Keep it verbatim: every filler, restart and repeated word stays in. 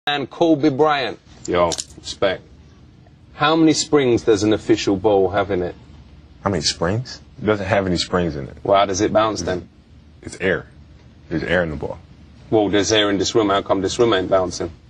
And Kobe Bryant. Yo, respect. How many springs does an official bowl have in it? How many springs? It doesn't have any springs in it. Well, how does it bounce then? It's air. There's air in the ball. Well, there's air in this room. How come this room ain't bouncing?